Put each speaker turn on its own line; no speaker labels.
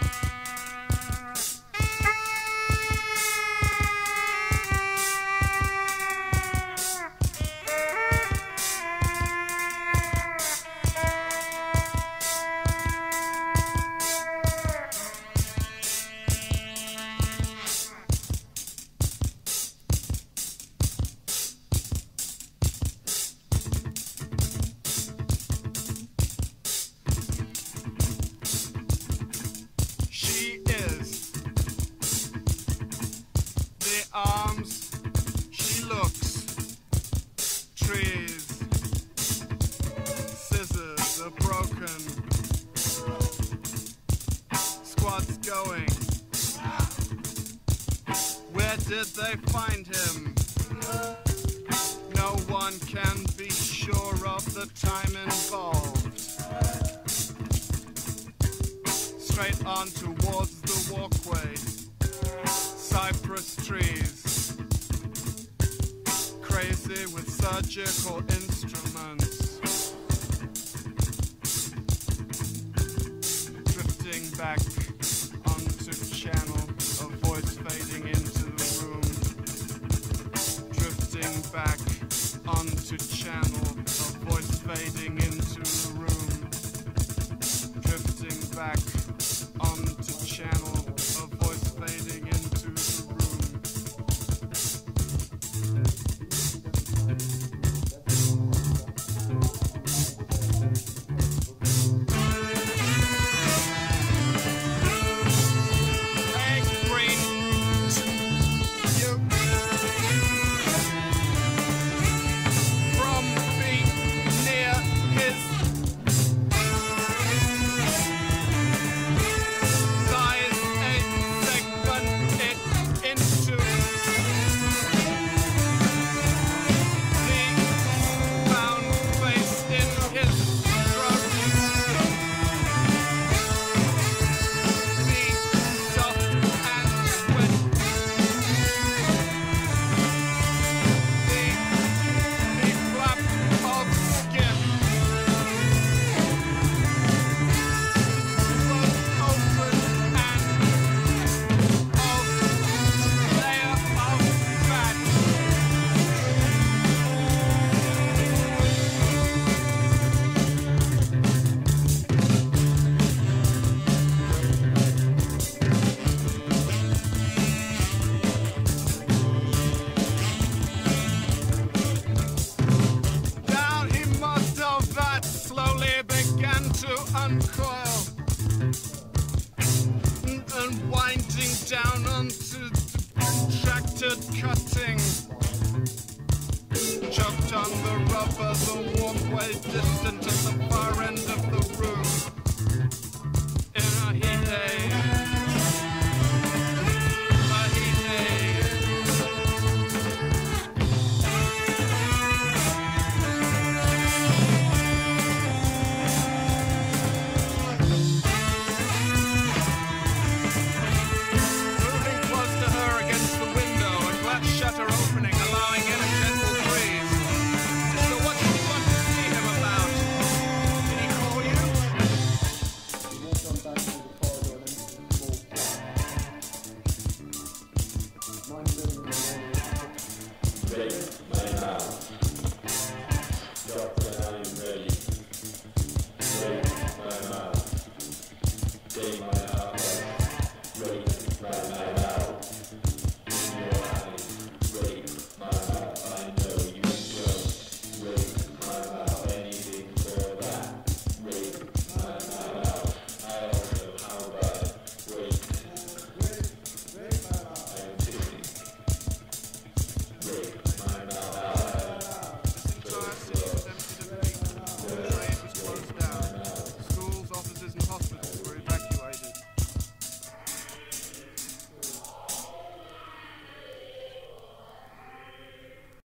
Arms, she looks, trees, scissors are broken, squad's going, where did they find him? No one can be sure of the time involved. Straight on towards the walkway, cypress trees, crazy with surgical instruments, drifting back onto channel, a voice fading into the room, drifting back onto channel, a voice fading into the room, drifting back onto channel, a voice fading into the room. Egg green, you from being near his uncoil and winding down onto contracted cutting, choked on the rubber, the walkway distant at the far end of the room. In a heat shutter opening, allowing in a gentle breeze. So what did you want to see him about? Did he call you?
He walked on back through the corridor and into the ball. 9:30 in the morning.
Take my house. Doctor, I am ready. Take my house. Take my house.